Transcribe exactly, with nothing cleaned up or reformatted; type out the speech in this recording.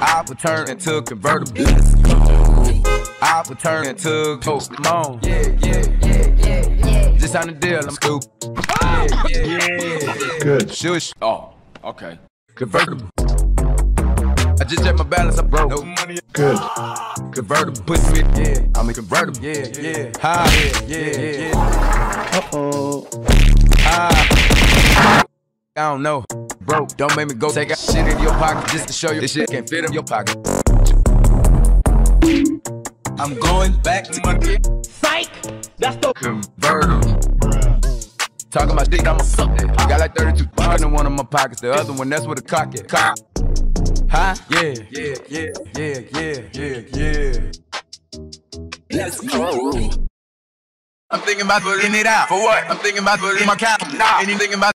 I would turn into a convertible. I would turn into a ghost. Come on. Yeah, yeah, yeah, yeah, yeah. Just on the deal, I'm stupid. Yeah, yeah, yeah. Good. Shush. Oh, okay. Convertible. I just checked my balance, I'm broke. No money. Good. Convertible. Pussy, yeah. I'm a convertible. Yeah, yeah. Hi. Yeah, yeah, yeah. Uh-oh. Hi. I don't know. Broke. Don't make me go take out shit in your pocket just to show you this shit can't fit in your pocket. I'm going back to my Psych! That's the convertible. Talking about shit, I'ma suck it. Got like thirty-two bucks in one of my pockets. The other one, that's where the cock at. Cock. Huh? Yeah, yeah, yeah, yeah, yeah, yeah, yeah. Let's go. I'm thinking about putting it out. For what? I'm thinking about putting my cap. Nah. Anything about